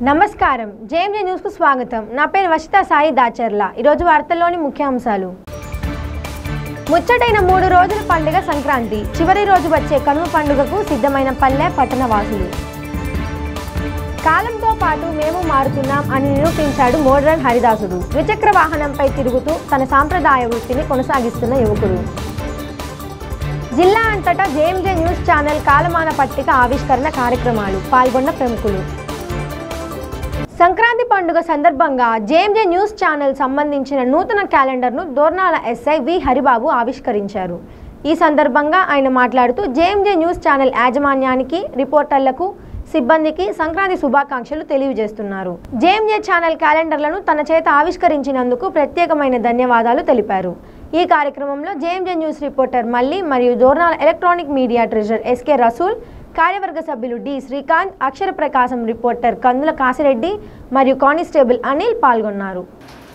నమస్కారం JMJ news కు స్వాగతం। నా పేరు వషిత సాయి దాచర్ల। ఈ రోజు వార్తల్లోని ముఖ్యాంశాలు। ముచ్చటైన 3 రోజుల పండుగ సంక్రాంతి చివరి రోజు వచ్చే కనుమ పండుగకు సిద్ధమైన పల్లె పట్టణ వాసులు। కాలంతో పాటు మేము మారుతున్నాం అని నిరూపించాడు మోడ్రన్ హరిదాసుడు। ద్విచక్ర వాహనంపై తిరుగుతూ తన సాంప్రదాయ వృత్తిని కొనసాగిస్తున్న యువకుడు। జిల్లా అంతటా జేఎంజే న్యూస్ ఛానల్ కాలమాన పట్టిక ఆవిష్కరణ కార్యక్రమాలు పాల్గొన్న ప్రముఖులు। సంక్రాంతి పండుగ సందర్భంగా జేఎంజే న్యూస్ ఛానల్ సంబంధించిన నూతన క్యాలెండర్ను దోర్నాల ఎస్ఐ వి హరిబాబు ఆవిష్కరించారు। ఈ సందర్భంగా ఆయన మాట్లాడుతూ జేఎంజే న్యూస్ ఛానల్ యాజమాన్యానికి, రిపోర్టర్లకు, సిబ్బందికి సంక్రాంతి శుభాకాంక్షలు తెలియజేస్తున్నారు। జేఎంజే ఛానల్ క్యాలెండర్లను తన చేత ఆవిష్కరించినందుకు ప్రత్యేకమైన ధన్యవాదాలు తెలిపారు। ఈ కార్యక్రమంలో జేఎంజే న్యూస్ రిపోర్టర్ మల్లి మరియు Dornala electronic media treasurer SK Rasool, కార్యవర్గ సభ్యులు డి శ్రీకాంత్, అక్షర ప్రకాశం రిపోర్టర్ కందుల కాసిరెడ్డి మరియు కానిస్టేబుల్ అనిల్ పాల్గొన్నారు।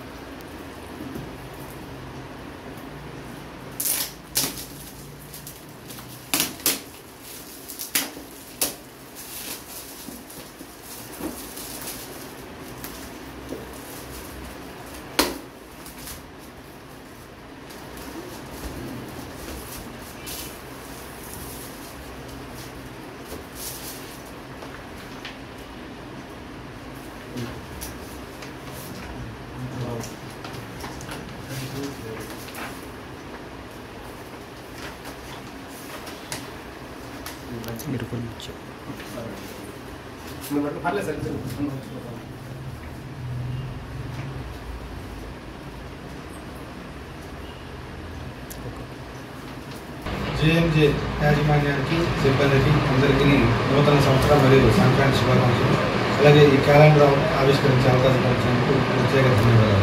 జేఎంజే యాజమాన్యానికి, సిబ్బందికి అందరికీ నూతన సంవత్సరం మరియు సంక్రాంతి శుభాకాంక్షలు। అలాగే ఈ క్యాలెండర్ ఆవిష్కరించే అవకాశం వచ్చినందుకు ప్రత్యేక ధన్యవాదాలు।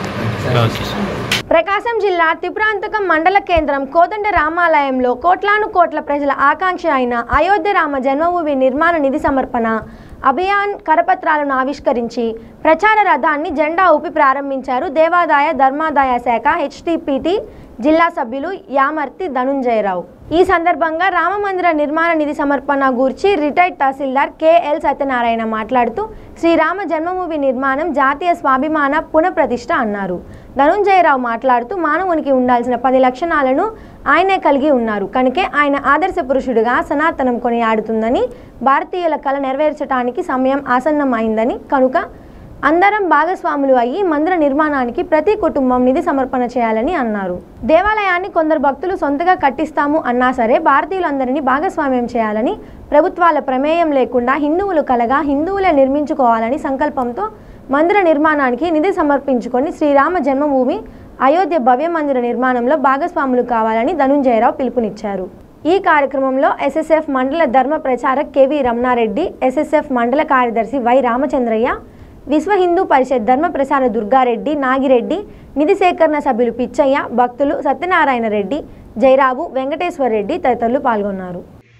ప్రకాశం జిల్లా త్రిపురాంతకం మండల కేంద్రం కోదండ రామాలయంలో కోట్లాను కోట్ల ప్రజల ఆకాంక్ష అయిన అయోధ్య రామ జన్మభూమి నిర్మాణ నిధి సమర్పణ అభియాన్ కరపత్రాలను ఆవిష్కరించి ప్రచార రథాన్ని జెండా ఊపి ప్రారంభించారు దేవాదాయ ధర్మాదాయ శాఖ హెచ్టిపిటి జిల్లా సభ్యులు యామర్తి ధనుంజయరావు। ఈ సందర్భంగా రామమందిర నిర్మాణ నిధి సమర్పణ గూర్చి రిటైర్డ్ తహసీల్దార్ కెఎల్ సత్యనారాయణ మాట్లాడుతూ శ్రీరామ జన్మభూమి నిర్మాణం జాతీయ స్వాభిమాన పునఃప్రతిష్ఠ అన్నారు। ధనుంజయరావు మాట్లాడుతూ మానవునికి ఉండాల్సిన 10 లక్షణాలను ఆయనే కలిగి ఉన్నారు కనుకే ఆయన ఆదర్శ పురుషుడిగా సనాతనం కొనియాడుతుందని, భారతీయుల కళ నెరవేర్చడానికి సమయం ఆసన్నమైందని, కనుక అందరం భాగస్వాములు అయ్యి మందిర నిర్మాణానికి ప్రతి కుటుంబం నిధి సమర్పణ చేయాలని అన్నారు। దేవాలయాన్ని కొందరు భక్తులు సొంతగా కట్టిస్తాము అన్నా సరే భారతీయులందరినీ భాగస్వామ్యం చేయాలని, ప్రభుత్వాల ప్రమేయం లేకుండా హిందువులు కలగా హిందువులే నిర్మించుకోవాలని సంకల్పంతో మందిర నిర్మాణానికి నిధి సమర్పించుకొని శ్రీరామ జన్మభూమి అయోధ్య భవ్య మందిర నిర్మాణంలో భాగస్వాములు కావాలని ధనుంజయరావు పిలుపునిచ్చారు। ఈ కార్యక్రమంలో ఎస్ఎస్ఎఫ్ మండల ధర్మ ప్రచారక్ కెవి రమణారెడ్డి, ఎస్ఎస్ఎఫ్ మండల కార్యదర్శి వై రామచంద్రయ్య, విశ్వ హిందూ పరిషత్ ధర్మ ప్రసార దుర్గారెడ్డి, నాగిరెడ్డి, నిధి సేకరణ సభ్యులు పిచ్చయ్య, భక్తులు సత్యనారాయణ రెడ్డి, జయరాబు, వెంకటేశ్వర రెడ్డి తదితరులు పాల్గొన్నారు।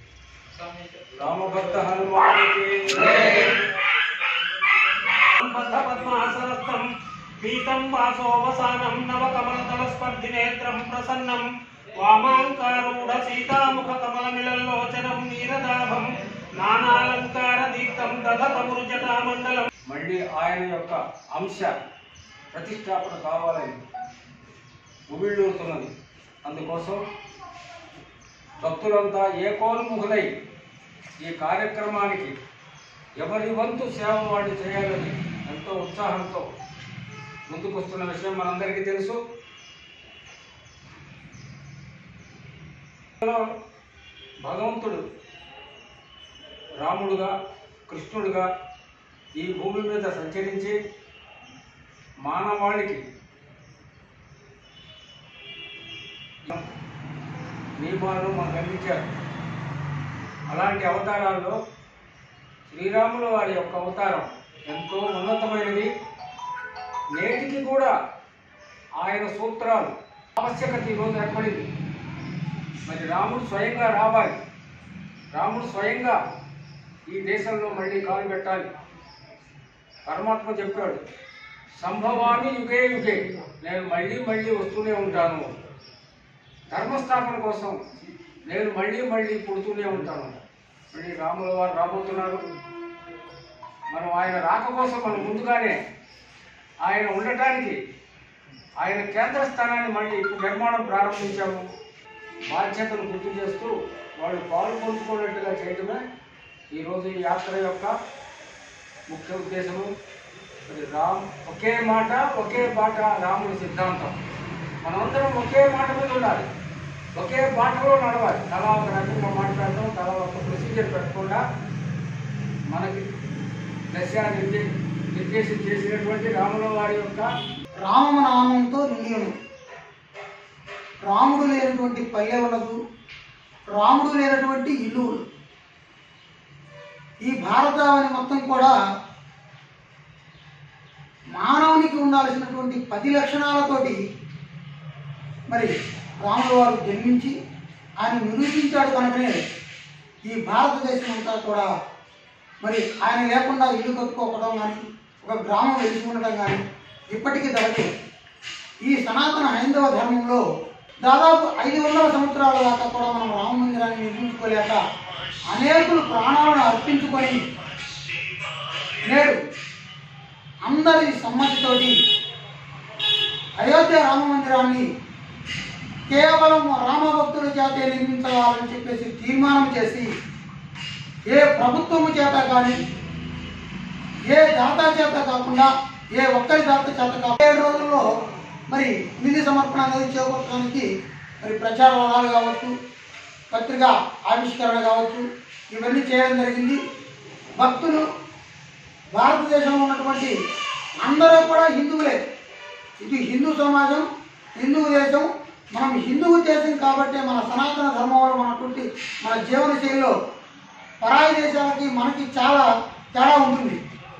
మళ్ళీ ఆయన యొక్క అంశ ప్రతిష్టాపన కావాలని ఉబిళ్ళూరుతున్నది। అందుకోసం భక్తులంతా ఏకోన్ముఖులై ఈ కార్యక్రమానికి ఎవరి వంతు సేవ వాళ్ళు చేయాలని ఎంతో ఉత్సాహంతో ముందుకొస్తున్న విషయం మనందరికీ తెలుసు। భగవంతుడు రాముడుగా, కృష్ణుడుగా ఈ భూమి మీద సంచరించి మానవాళికి నియమాలను మనకు అందించారు। అలాంటి అవతారాల్లో శ్రీరాముల వారి యొక్క అవతారం ఎంతో ఉన్నతమైనది। నేటికి కూడా ఆయన సూత్రాలు ఆవశ్యకత ఈరోజు ఏర్పడింది। మరి రాముడు స్వయంగా రావాలి, రాముడు స్వయంగా ఈ దేశంలో మళ్ళీ కాలు పెట్టాలి। పరమాత్మ చెప్పాడు, సంభవామి యుగే యుగే, నేను మళ్ళీ మళ్ళీ వస్తూనే ఉంటాను, ధర్మస్థాపన కోసం నేను మళ్ళీ మళ్ళీ పుడుతూనే ఉంటాను। మళ్ళీ రాముల వారు రాబోతున్నారు। మనం ఆయన రాక కోసం మనం ముందుగానే ఆయన ఉండటానికి ఆయన కేంద్ర స్థానాన్ని మళ్ళీ ఇప్పుడు నిర్మాణం ప్రారంభించాము. బాధ్యతను గుర్తు చేస్తూ వాళ్ళు పాలు పంచుకున్నట్టుగా చేయడమే ఈరోజు ఈ యాత్ర యొక్క ముఖ్య ఉద్దేశము. ఒకే మాట ఒకే బాట రాముడి సిద్ధాంతం. మనమందరం ఒకే మాట మీద ఉండాలి, ఒకే బాటలో నడవాలి. తలా ఒక రకంగా మాట్లాడటం, తలా ఒక ప్రొసీజర్ పెట్టకుండా మనకి నిర్దేశం చేసినటువంటి రాముల వారి యొక్క రామనామంతో నిండి రాముడు లేనటువంటి పల్లె ఉండదు, రాముడు లేనటువంటి ఇల్లు. ఈ భారతావని మొత్తం కూడా మానవునికి ఉండాల్సినటువంటి 10 లక్షణాలతోటి మరి రాముడు వారు జన్మించి ఆయన నిరూపించాడు కనుకనే ఈ భారతదేశం అంతా కూడా మరి ఆయన లేకుండా ఇల్లు కట్టుకోవడం కానీ ఒక గ్రామం వెలిసి ఉండడం కానీ ఇప్పటికీ జరగదు. ఈ సనాతన హైందవ ధర్మంలో దాదాపు 500 సంవత్సరాల దాకా కూడా మనం రామ మందిరాన్ని నిర్మించుకోలేక అనేకులు ప్రాణాలను అర్పించుకొని నేడు అందరి సమ్మతితోటి అయోధ్య రామ మందిరాన్ని కేవలం రామభక్తుల చేత నిర్మించాలని చెప్పేసి తీర్మానం చేసి ఏ ప్రభుత్వము చేత కానీ ఏ దాతా చేత కాకుండా ఏ ఒక్కరి దాత చేత కాకుండా 7 రోజుల్లో మరి నిధి సమర్పణ అనేది చేపట్టడానికి మరి ప్రచార రథాలు కావచ్చు, పత్రిక ఆవిష్కరణ కావచ్చు, ఇవన్నీ చేయడం జరిగింది. భక్తులు భారతదేశంలో ఉన్నటువంటి అందరూ కూడా హిందువులే. ఇది హిందూ సమాజం, హిందూ దేశం. మనం హిందువు దేశం కాబట్టి మన సనాతన ధర్మంలో మనటువంటి మన జీవన శైలిలో పరాయి దేశాలకి మనకి చాలా తేడా ఉంటుంది.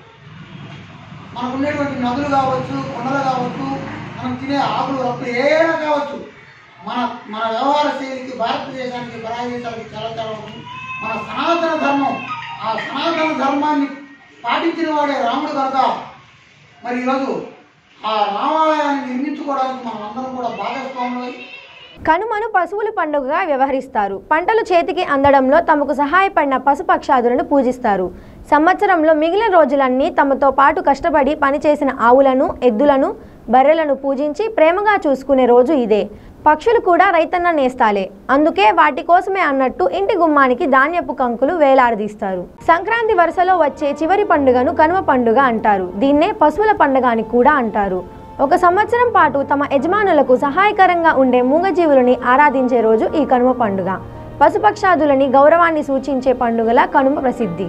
మనకు ఉండేటువంటి నదులు కావచ్చు, కొండలు కావచ్చు, మనం తినే ఆకులు రప్పులు ఏదైనా కావచ్చు, మన వ్యవహార శైలికి భారతదేశానికి పరాయి దేశాలకి చాలా తేడా ఉంటుంది. మన సనాతన ధర్మం, ఆ సనాతన ధర్మాన్ని పాటించిన వాడే రాముడు కనుక మరి ఈరోజు ఆ రామాలయాన్ని నిర్మించుకోవడానికి మనం అందరం కూడా భాగస్వాములై కనుమను పశువుల పండుగగా వ్యవహరిస్తారు. పంటలు చేతికి అందడంలో తమకు సహాయపడిన పశుపక్షాదులను పూజిస్తారు. సంవత్సరంలో మిగిలిన రోజులన్నీ తమతో పాటు కష్టపడి పనిచేసిన ఆవులను, ఎద్దులను, బర్రెలను పూజించి ప్రేమగా చూసుకునే రోజు ఇదే. పక్షులు కూడా రైతన్న నేస్తాలే. అందుకే వాటి కోసమే అన్నట్టు ఇంటి గుమ్మానికి ధాన్యపు కంకులు వేలాడదీస్తారు. సంక్రాంతి వరుసలో వచ్చే చివరి పండుగను కనుమ పండుగ అంటారు. దీన్నే పశువుల పండుగ అని కూడా అంటారు. ఒక సంవత్సరం పాటు తమ యజమానులకు సహాయకరంగా ఉండే మూగజీవులని ఆరాధించే రోజు ఈ కనుమ పండుగ. పశుపక్షాదులని గౌరవాన్ని సూచించే పండుగల కనుమ ప్రసిద్ధి.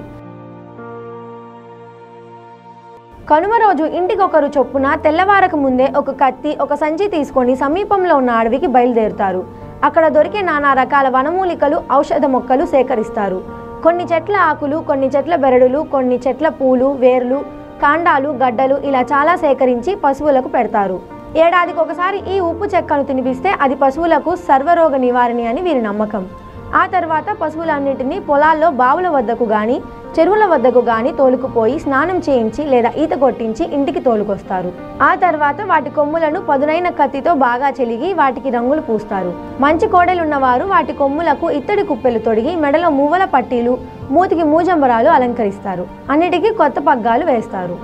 కనుమ రోజు ఇంటికొకరు చొప్పున తెల్లవారకు ముందే ఒక కత్తి, ఒక సంచి తీసుకొని సమీపంలో ఉన్న అడవికి బయలుదేరుతారు. అక్కడ దొరికే నానా రకాల వనమూలికలు, ఔషధ మొక్కలు సేకరిస్తారు. కొన్ని చెట్ల ఆకులు, కొన్ని చెట్ల బెరడులు, కొన్ని చెట్ల పూలు, వేర్లు, కాండాలు, గడ్డలు ఇలా చాలా సేకరించి పశువులకు పెడతారు. ఏడాదికి ఒకసారి ఈ ఉప్పు చెక్కను తినిపిస్తే అది పశువులకు సర్వరోగ నివారణి అని వీరి నమ్మకం. ఆ తర్వాత పశువులన్నింటినీ పొలాల్లో బావుల వద్దకు గాని, చెరువుల వద్దకు గాని తోలుకుపోయి స్నానం చేయించి లేదా ఈత కొట్టించి ఇంటికి తోలుకొస్తారు. ఆ తర్వాత వాటి కొమ్ములను పదునైన కత్తితో బాగా చెలిగి వాటికి రంగులు పూస్తారు. మంచి కోడలున్నవారు వాటి కొమ్ములకు ఇత్తడి కుప్పెలు తొడిగి మెడలో మువ్వల పట్టీలు, మూతికి మూజంబరాలు అలంకరిస్తారు. అన్నిటికీ కొత్త పగ్గాలు వేస్తారు.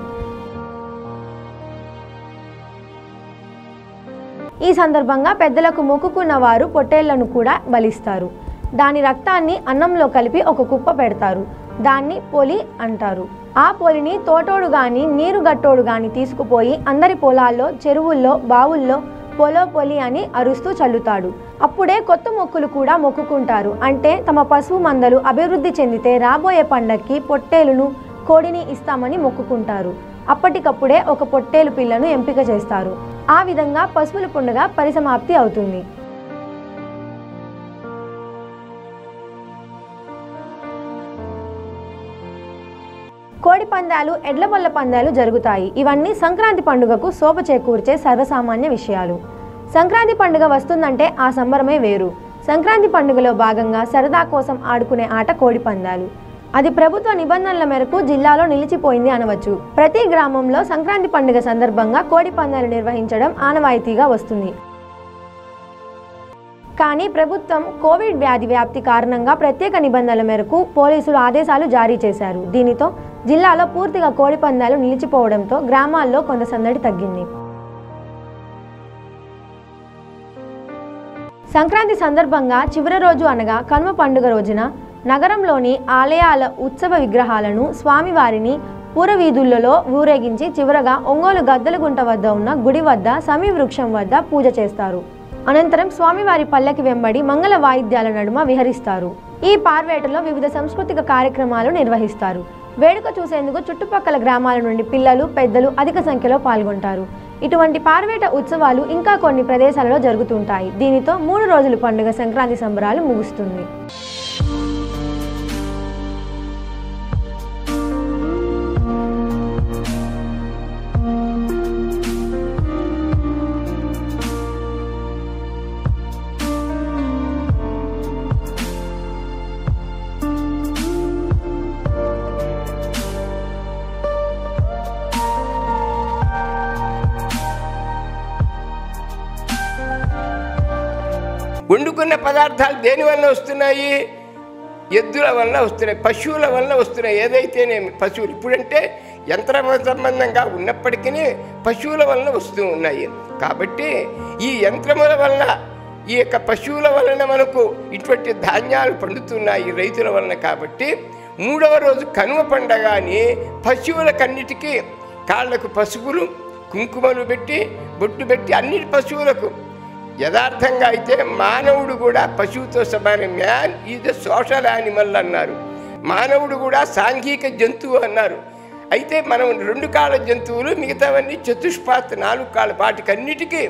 ఈ సందర్భంగా పెద్దలకు మొక్కుకున్న వారు పొట్టేళ్లను కూడా బలిస్తారు. దాని రక్తాన్ని అన్నంలో కలిపి ఒక కుప్ప పెడతారు. దాన్ని పొలి అంటారు. ఆ పొలిని తోటోడు గాని, నీరు గట్టోడు గాని తీసుకుపోయి అందరి పొలాల్లో, చెరువుల్లో, బావుల్లో పొలో పొలి అని అరుస్తూ చల్లుతాడు. అప్పుడే కొత్త మొక్కులు కూడా మొక్కుకుంటారు. అంటే తమ పశువు మందలు అభివృద్ధి చెందితే రాబోయే పండక్కి పొట్టేలును, కోడిని ఇస్తామని మొక్కుకుంటారు. అప్పటికప్పుడే ఒక పొట్టేలు పిల్లను ఎంపిక చేస్తారు. ఆ విధంగా పశువుల పండుగ పరిసమాప్తి అవుతుంది. కోడి పందాలు, ఎడ్ల బల్ల పందాలు జరుగుతాయి. ఇవన్నీ సంక్రాంతి పండుగకు శోభ చేకూర్చే సర్వసామాన్య విషయాలు. సంక్రాంతి పండుగ వస్తుందంటే ఆ సంబరమే వేరు. సంక్రాంతి పండుగలో భాగంగా సరదా కోసం ఆడుకునే ఆట కోడి పందాలు. అది ప్రభుత్వ నిబంధనల మేరకు జిల్లాలో నిలిచిపోయింది అనవచ్చు. ప్రతి గ్రామంలో సంక్రాంతి పండుగ సందర్భంగా కోడి పందాలు నిర్వహించడం ఆనవాయితీగా వస్తుంది. కానీ ప్రభుత్వం కోవిడ్ వ్యాధి వ్యాప్తి కారణంగా ప్రత్యేక నిబంధనల మేరకు పోలీసులు ఆదేశాలు జారీ చేశారు. దీనితో జిల్లాలో పూర్తిగా కోడి పందాలు నిలిచిపోవడంతో గ్రామాల్లో కొంత సందడి తగ్గింది. సంక్రాంతి సందర్భంగా చివరి రోజు అనగా కనుమ పండుగ రోజున నగరంలోని ఆలయాల ఉత్సవ విగ్రహాలను స్వామివారిని పూరవీధులలో ఊరేగించి చివరగా ఒంగోలు గద్దలగుంట వద్ద ఉన్న గుడి వద్ద సమీ వృక్షం వద్ద పూజ చేస్తారు. అనంతరం స్వామివారి పల్లకి వెంబడి మంగళ వాయిద్యాల నడుమ విహరిస్తారు. ఈ పార్వేటలో వివిధ సాంస్కృతిక కార్యక్రమాలు నిర్వహిస్తారు. వేడుక చూసేందుకు చుట్టుపక్కల గ్రామాల నుండి పిల్లలు, పెద్దలు అధిక సంఖ్యలో పాల్గొంటారు. ఇటువంటి పార్వేట ఉత్సవాలు ఇంకా కొన్ని ప్రదేశాలలో జరుగుతుంటాయి. దీనితో 3 రోజుల పండుగ సంక్రాంతి సంబరాలు ముగుస్తుంది. వండుకున్న పదార్థాలు దేని వల్ల వస్తున్నాయి? ఎద్దుల వల్ల వస్తున్నాయి, పశువుల వల్ల వస్తున్నాయి. ఏదైతేనేమి పశువులు ఇప్పుడంటే యంత్ర సంబంధంగా ఉన్నప్పటికీ పశువుల వల్ల వస్తూ ఉన్నాయి. కాబట్టి ఈ యంత్రముల వల్ల, ఈ యొక్క పశువుల వలన మనకు ఇటువంటి ధాన్యాలు పండుతున్నాయి రైతుల వలన. కాబట్టి 3వ రోజు కనుమ పండగని పశువులకన్నిటికీ కాళ్లకు పసుపులు, కుంకుమలు పెట్టి, బొట్టు పెట్టి అన్నిటి పశువులకు. యథార్థంగా అయితే మానవుడు కూడా పశువుతో సమానం. Man is the social animal అన్నారు. మానవుడు కూడా సాంఘిక జంతువు అన్నారు. అయితే మనం 2 కాళ్ళ జంతువులు, మిగతావన్నీ చతుష్పాత్ 4 కాళ్ళ. వాటికన్నిటికీ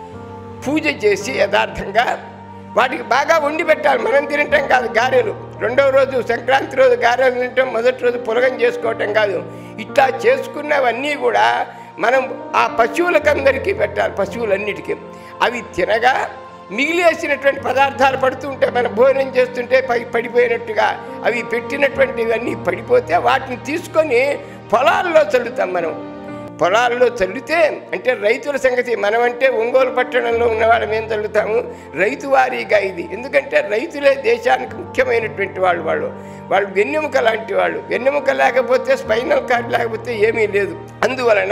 పూజ చేసి యథార్థంగా వాటికి బాగా వండి పెట్టాలి. మనం తినటం కాదు గారెలు. 2వ రోజు సంక్రాంతి రోజు గారెలు తినటం, మొదటి రోజు పులగం చేసుకోవటం కాదు. ఇట్లా చేసుకున్నవన్నీ కూడా మనం ఆ పశువులకందరికీ పెట్టాలి. పశువులన్నిటికీ అవి తినగా మిగిలేసినటువంటి పదార్థాలు పడుతూ ఉంటాయి. మనం భోజనం చేస్తుంటే పడిపోయినట్టుగా అవి పెట్టినటువంటివన్నీ పడిపోతే వాటిని తీసుకొని పొలాల్లో చల్లుతాం. మనం పొలాల్లో చల్లితే అంటే రైతుల సంగతి. మనమంటే ఒంగోలు పట్టణంలో ఉన్నవాళ్ళం ఏం చల్లుతాము? రైతు వారీగా ఇది. ఎందుకంటే రైతులే దేశానికి ముఖ్యమైనటువంటి వాళ్ళు వెన్నెముక లాంటి వాళ్ళు. వెన్నెముక లేకపోతే, స్పైనల్ కార్డ్ లేకపోతే ఏమీ లేదు. అందువలన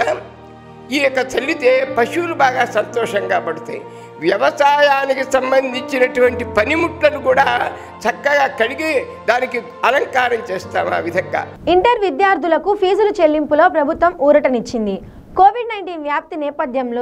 ఈ యొక్క చల్లితే పశువులు బాగా సంతోషంగా పడతాయి. వ్యవసాయానికి సంబంధించినటువంటి పనిముట్లను కూడా చక్కగా కడిగి దానికి అలంకారం చేస్తాం. ఆ విధంగా ఇంటర్ విద్యార్థులకు ఫీజుల చెల్లింపులో ప్రభుత్వం ఊరటనిచ్చింది. కోవిడ్-19 వ్యాప్తి నేపథ్యంలో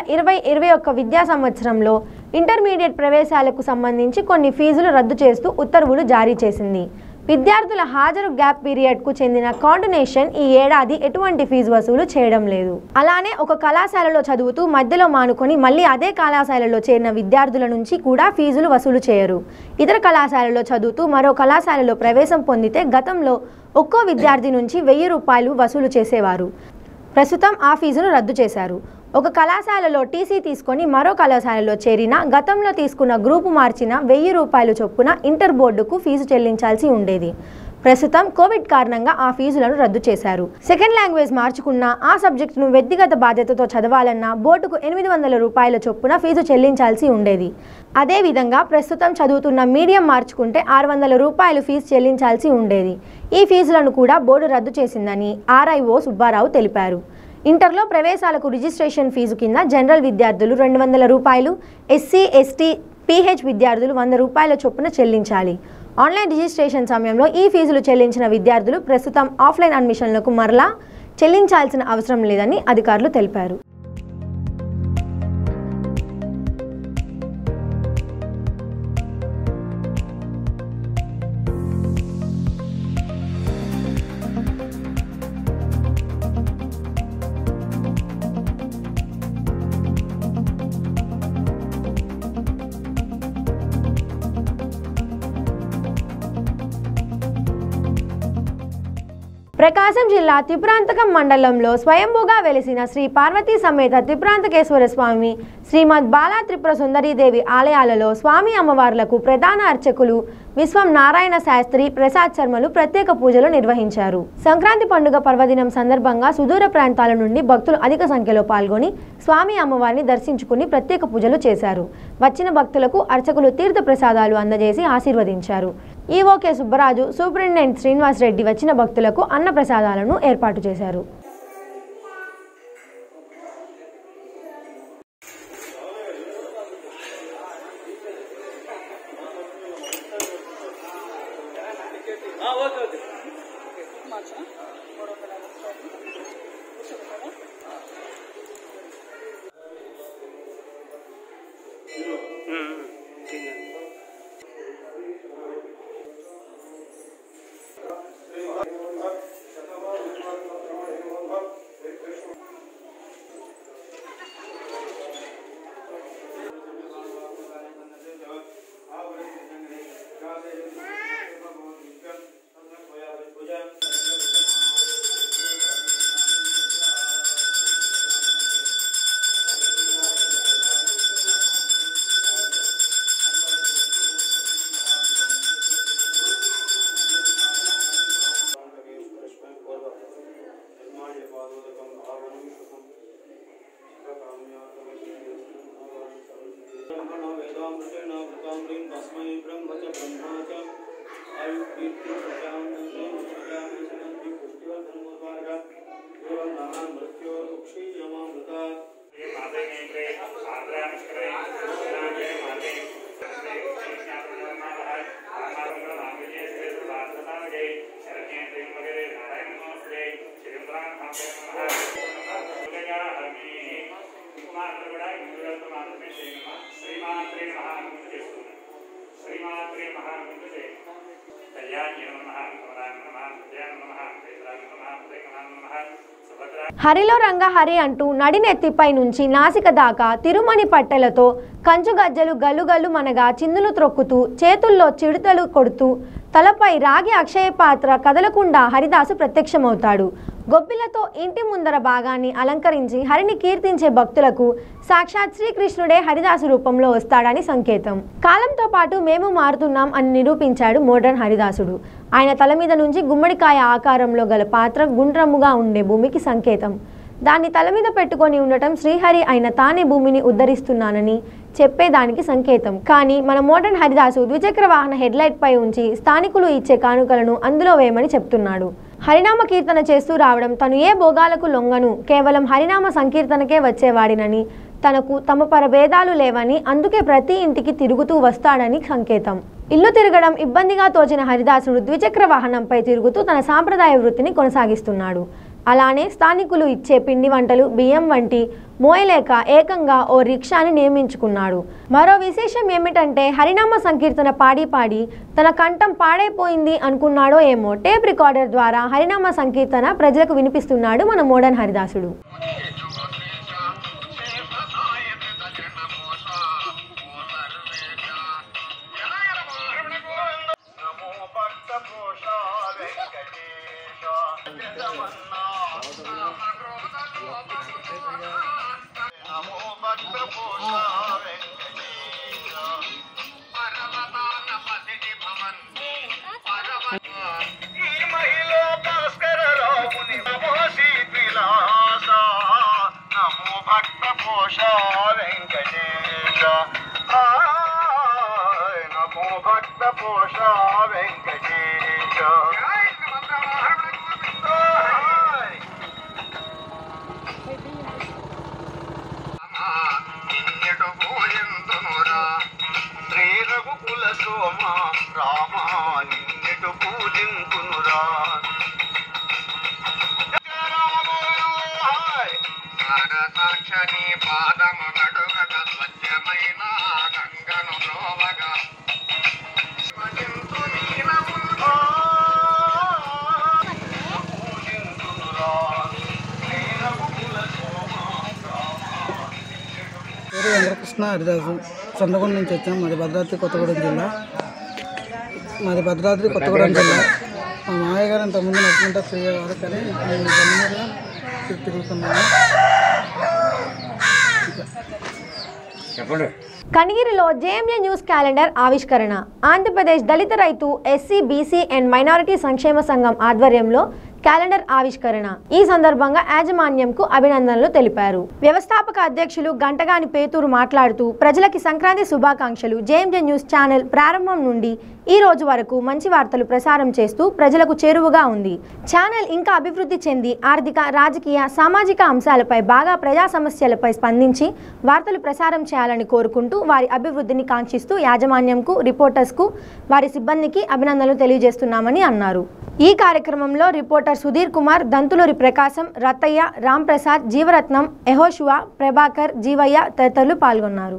2020-21 విద్యా సంవత్సరంలో ఇంటర్మీడియట్ ప్రవేశాలకు సంబంధించి కొన్ని ఫీజులు రద్దు చేస్తూ ఉత్తర్వులు జారీ చేసింది. విద్యార్థుల హాజరు గ్యాప్ పీరియడ్కు చెందిన కాండొనేషన్ ఈ ఏడాది ఎటువంటి ఫీజు వసూలు చేయడం లేదు. అలానే ఒక కళాశాలలో చదువుతూ మధ్యలో మానుకొని మళ్ళీ అదే కళాశాలలో చేరిన విద్యార్థుల నుంచి కూడా ఫీజులు వసూలు చేయరు. ఇతర కళాశాలలో చదువుతూ మరో కళాశాలలో ప్రవేశం పొందితే గతంలో ఒక్కో విద్యార్థి నుంచి 1000 రూపాయలు వసూలు చేసేవారు. ప్రస్తుతం ఆ ఫీజును రద్దు చేశారు. ఒక కళాశాలలో టీసీ తీసుకొని మరో కళాశాలలో చేరిన, గతంలో తీసుకున్న గ్రూపు మార్చిన 1000 రూపాయలు చొప్పున ఇంటర్ బోర్డుకు ఫీజు చెల్లించాల్సి ఉండేది. ప్రస్తుతం కోవిడ్ కారణంగా ఆ ఫీజులను రద్దు చేశారు. సెకండ్ లాంగ్వేజ్ మార్చుకున్న, ఆ సబ్జెక్టును వ్యక్తిగత బాధ్యతతో చదవాలన్నా బోర్డుకు 800 రూపాయల చొప్పున ఫీజు చెల్లించాల్సి ఉండేది. అదేవిధంగా ప్రస్తుతం చదువుతున్న మీడియం మార్చుకుంటే 600 రూపాయలు ఫీజు చెల్లించాల్సి ఉండేది. ఈ ఫీజులను కూడా బోర్డు రద్దు చేసిందని ఆర్ఐఓ సుబ్బారావు తెలిపారు. ఇంటర్లో ప్రవేశాలకు రిజిస్ట్రేషన్ ఫీజు కింద జనరల్ విద్యార్థులు 200 రూపాయలు, ఎస్సీ, ఎస్టీ, పీహెచ్ విద్యార్థులు 100 రూపాయల చొప్పున చెల్లించాలి. ఆన్లైన్ రిజిస్ట్రేషన్ సమయంలో ఈ ఫీజులు చెల్లించిన విద్యార్థులు ప్రస్తుతం ఆఫ్లైన్ అడ్మిషన్లకు మరలా చెల్లించాల్సిన అవసరం లేదని అధికారులు తెలిపారు. ప్రకాశం జిల్లా త్రిపురాంతకం మండలంలో స్వయంభూగా వెలిసిన శ్రీ పార్వతీ సమేత త్రిపురాంతకేశ్వర స్వామి, శ్రీమద్ బాలా త్రిపుర సుందరీదేవి ఆలయాలలో స్వామి అమ్మవార్లకు ప్రధాన అర్చకులు విశ్వం నారాయణ శాస్త్రి, ప్రసాద్ శర్మలు ప్రత్యేక పూజలు నిర్వహించారు. సంక్రాంతి పండుగ పర్వదినం సందర్భంగా సుదూర ప్రాంతాల నుండి భక్తులు అధిక సంఖ్యలో పాల్గొని స్వామి అమ్మవారిని దర్శించుకుని ప్రత్యేక పూజలు చేశారు. వచ్చిన భక్తులకు అర్చకులు తీర్థ ప్రసాదాలు అందజేసి ఆశీర్వదించారు. ఈవోకే సుబ్బరాజు, సూపరింటెండెంట్ శ్రీనివాస్ రెడ్డి వచ్చిన భక్తులకు అన్న ప్రసాదాలను ఏర్పాటు చేశారు. హరిలో రంగ హరి అంటూ నడినెత్తిపై నుంచి నాసిక దాకా తిరుమణి పట్టెలతో కంచు గజ్జలు గల్లు గల్లు మనగా చిందులు త్రొక్కుతూ చేతుల్లో చిడుతలు కొడుతూ తలపై రాగి అక్షయ పాత్ర కదలకుండా హరిదాసు ప్రత్యక్షమవుతాడు. గొబ్బిలతో ఇంటి ముందర భాగాన్ని అలంకరించి హరిని కీర్తించే భక్తులకు సాక్షాత్ శ్రీకృష్ణుడే హరిదాసు రూపంలో వస్తాడని సంకేతం. కాలంతో పాటు మేము మారుతున్నాం అని నిరూపించాడు మోడర్న్ హరిదాసుడు. ఆయన తల మీద నుంచి గుమ్మడికాయ ఆకారంలో గల పాత్ర గుండ్రముగా ఉండే భూమికి సంకేతం. దాన్ని తల మీద పెట్టుకొని ఉండటం శ్రీహరి అయిన తానే భూమిని ఉద్ధరిస్తున్నానని చెప్పేదానికి సంకేతం. కానీ మన మోడర్న్ హరిదాసు ద్విచక్ర వాహన హెడ్లైట్ పై ఉంచి స్థానికులు ఇచ్చే కానుకలను అందులో వేయమని చెప్తున్నాడు. హరినామ కీర్తన చేస్తూ రావడం, తను ఏ భోగాలకు లొంగను, కేవలం హరినామ సంకీర్తనకే వచ్చేవాడినని, తనకు తమ పరభేదాలు లేవని, అందుకే ప్రతి ఇంటికి తిరుగుతూ వస్తాడని సంకేతం. ఇల్లు తిరగడం ఇబ్బందిగా తోచిన హరిదాసుడు ద్విచక్ర వాహనంపై తిరుగుతూ తన సాంప్రదాయ వృత్తిని కొనసాగిస్తున్నాడు. అలానే స్థానికులు ఇచ్చే పిండి వంటలు, బియ్యం వంటి మోయలేక ఏకంగా ఓ రిక్షాని నియమించుకున్నాడు. మరో విశేషం ఏమిటంటే హరినామ సంకీర్తన పాడి పాడి తన కంఠం పాడైపోయింది అనుకున్నాడో ఏమో టేప్ రికార్డర్ ద్వారా హరినామ సంకీర్తన ప్రజలకు వినిపిస్తున్నాడు మన మోడర్న్ హరిదాసుడు. వెంకటకృష్ణ హరిదాసు చంద్రగొండ నుంచి వచ్చాం. మాది భద్రాద్రి కొత్తగూడెం జిల్లా. మా మామయ్య గారు ఇంతకుముందు నడుచుకుంటా తిరిగేవారు, కానీ నేను బండి మీద తిరుగుతున్నాను. కనిగిరిలో జేఎంజే న్యూస్ క్యాలెండర్ ఆవిష్కరణ. ఆంధ్రప్రదేశ్ దళిత రైతు ఎస్సీ బీసీ అండ్ మైనారిటీ సంక్షేమ సంఘం ఆధ్వర్యంలో క్యాలెండర్ ఆవిష్కరణ. ఈ సందర్భంగా యాజమాన్యంకు అభినందనలు తెలిపారు. వ్యవస్థాపక అధ్యక్షులు గంటగాని పేతూరు మాట్లాడుతూ ప్రజలకి సంక్రాంతి శుభాకాంక్షలు. జేఎంజే న్యూస్ ఛానల్ ప్రారంభం నుండి ఈ రోజు వరకు మంచి వార్తలు ప్రసారం చేస్తూ ప్రజలకు చేరువగా ఉంది. ఛానల్ ఇంకా అభివృద్ధి చెంది ఆర్థిక, రాజకీయ, సామాజిక అంశాలపై బాగా ప్రజా సమస్యలపై స్పందించి వార్తలు ప్రసారం చేయాలని కోరుకుంటూ వారి అభివృద్ధిని కాంక్షిస్తూ యాజమాన్యంకు, రిపోర్టర్స్కు, వారి సిబ్బందికి అభినందనలు తెలియజేస్తున్నామని అన్నారు. ఈ కార్యక్రమంలో రిపోర్టర్ సుధీర్ కుమార్, దంతులూరి ప్రకాశం, రత్తయ్య, రామ్ ప్రసాద్, జీవరత్నం, యెహోషువా, ప్రభాకర్, జీవయ్య తదితరులు పాల్గొన్నారు.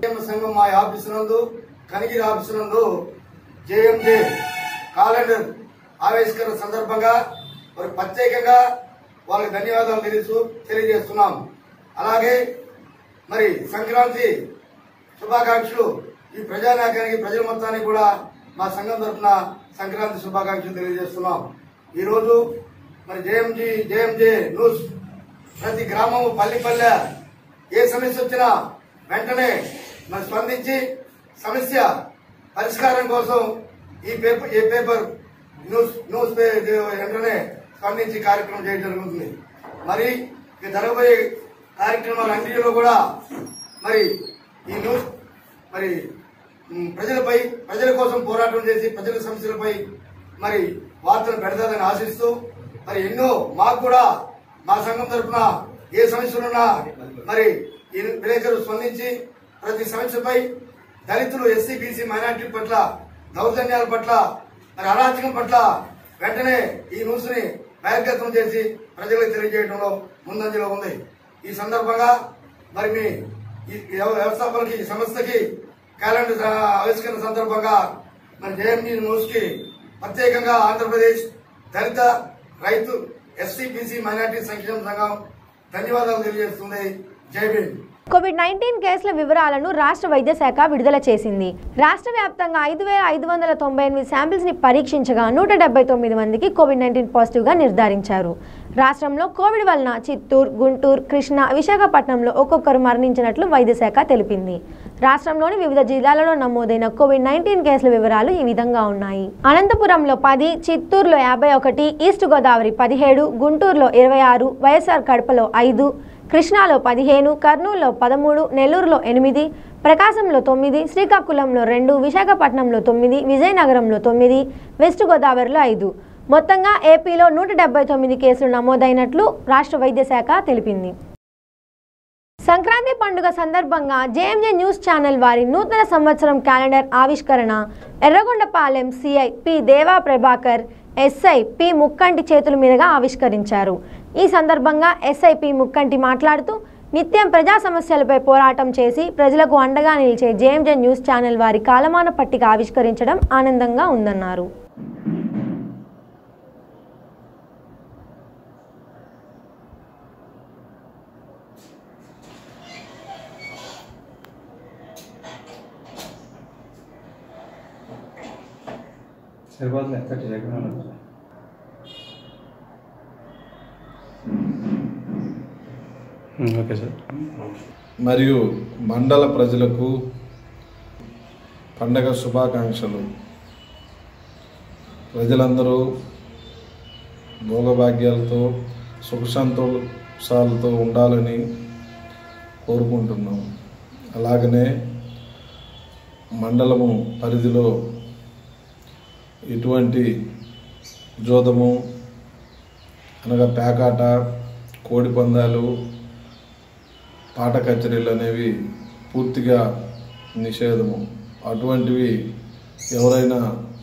జేఎంజే క్యాలెండర్ ఆవిష్కరణ సందర్భంగా మరి ప్రత్యేకంగా వాళ్ళకి ధన్యవాదాలు తెలియజేస్తున్నాం. అలాగే మరి సంక్రాంతి శుభాకాంక్షలు ఈ ప్రజానాయకానికి, ప్రజల మొత్తానికి కూడా మా సంఘం తరఫున సంక్రాంతి శుభాకాంక్షలు తెలియజేస్తున్నాం. ఈరోజు మరి జేఎంజే న్యూస్ ప్రతి గ్రామం, పల్లె ఏ సమస్య వచ్చినా వెంటనే మరి స్పందించి సమస్య పరిష్కారం కోసం ఈ పేపర్ న్యూస్ వెంటనే స్పందించి కార్యక్రమం చేయడం జరుగుతుంది. మరి జరగబోయే కార్యక్రమాలన్నింటిలో కూడా మరి ఈ న్యూస్ మరి ప్రజల కోసం పోరాటం చేసి ప్రజల సమస్యలపై మరి వార్తలు పెడతాదని ఆశిస్తూ మరి ఎన్నో మాకు కూడా మా సంఘం తరఫున ఏ సమస్యలున్నా మరి ఈ విలేకరులు స్పందించి ప్రతి సమస్యపై దళితులు, ఎస్సీ బీసీ మైనార్టీ పట్ల, దౌర్జన్యాల పట్ల, మరి అరాచకం పట్ల వెంటనే ఈ న్యూస్ ని బహిర్గతం చేసి ప్రజలకు తెలియజేయడంలో ముందంజలో ఉంది. ఈ సందర్భంగా మరి మీ వ్యవస్థాపనకి, సంస్థకి క్యాలెండర్ ఆవిష్కరణ సందర్భంగా మరి జేఎంజే న్యూస్ కి ప్రత్యేకంగా ఆంధ్రప్రదేశ్ దళిత రైతు ఎస్సీ బీసీ మైనార్టీ సంక్షేమ సంఘం ధన్యవాదాలు తెలియజేస్తుంది. జై భీమ్. కోవిడ్-19 కేసుల వివరాలను రాష్ట్ర వైద్య శాఖ విడుదల చేసింది. రాష్ట్ర వ్యాప్తంగా 5,598 శాంపిల్స్ ని పరీక్షించగా 179 మందికి కోవిడ్-19 పాజిటివ్ గా నిర్ధారించారు. రాష్ట్రంలో కోవిడ్ వలన చిత్తూరు, గుంటూరు, కృష్ణా, విశాఖపట్నంలో ఒక్కొక్కరు మరణించినట్లు వైద్య శాఖ తెలిపింది. రాష్ట్రంలోని వివిధ జిల్లాలలో నమోదైన కోవిడ్-19 కేసుల వివరాలు ఈ విధంగా ఉన్నాయి. అనంతపురంలో 10, చిత్తూరులో 51, ఈస్ట్ గోదావరి 17, గుంటూరులో 26, వైఎస్ఆర్ కడపలో 5, కృష్ణాలో 15, కర్నూలులో 13, నెల్లూరులో 8, ప్రకాశంలో 9, శ్రీకాకుళంలో 2, విశాఖపట్నంలో 9, విజయనగరంలో 9, వెస్ట్ గోదావరిలో 5. మొత్తంగా ఏపీలో 179 కేసులు నమోదైనట్లు రాష్ట్ర వైద్య శాఖ తెలిపింది. సంక్రాంతి పండుగ సందర్భంగా జేఎంజే న్యూస్ ఛానల్ వారి నూతన సంవత్సరం క్యాలెండర్ ఆవిష్కరణ ఎర్రగొండపాలెం సిఐ పి దేవా ప్రభాకర్, ఎస్ఐ పి ముక్కంటి చేతుల మీదుగా ఆవిష్కరించారు. ఈ సందర్భంగా ఎస్ఐ పి ముక్కంటి మాట్లాడుతూ నిత్యం ప్రజా సమస్యలపై పోరాటం చేసి ప్రజలకు అండగా నిలిచే జేఎంజే న్యూస్ ఛానల్ వారి కాలమాన పట్టిక ఆవిష్కరించడం ఆనందంగా ఉందన్నారు. మరియు మండల ప్రజలకు పండగ శుభాకాంక్షలు. ప్రజలందరూ భోగభాగ్యాలతో, సుఖ సంతోషాలతో ఉండాలని కోరుకుంటున్నాం. అలాగనే మండలము పరిధిలో ఇటువంటి జోదము అనగా పేకాట, కోడి పందాలు, పాట కచేరీలు అనేవి పూర్తిగా నిషేధము. అటువంటివి ఎవరైనా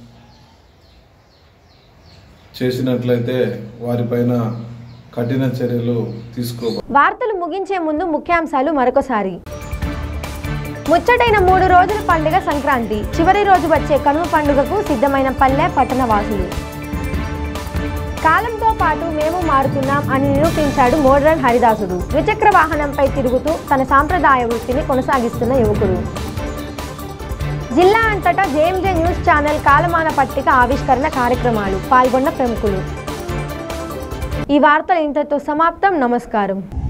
చేసినట్లయితే వారిపైన కఠిన చర్యలు తీసుకోవాలి. వార్తలు ముగించే ముందు ముఖ్యాంశాలు మరొకసారి. ముచ్చటైన 3 రోజుల పండుగ సంక్రాంతి. చివరి రోజు వచ్చే కనుమ పండుగకు సిద్ధమైన పల్లె పట్టణ వాసులు. కాలంతో పాటు మేము మారుతున్నాం అని నిరూపించాడు మోడ్రన్ హరిదాసుడు. ద్విచక్ర వాహనంపై తిరుగుతూ తన సాంప్రదాయ వృత్తిని కొనసాగిస్తున్న యువకుడు. జిల్లా అంతటా జేఎంజే న్యూస్ ఛానల్ కాలమాన పట్టిక ఆవిష్కరణ కార్యక్రమాలు. పాల్గొన్న ప్రముఖులు. ఈ వార్తలు ఇంతతో సమాప్తం. నమస్కారం.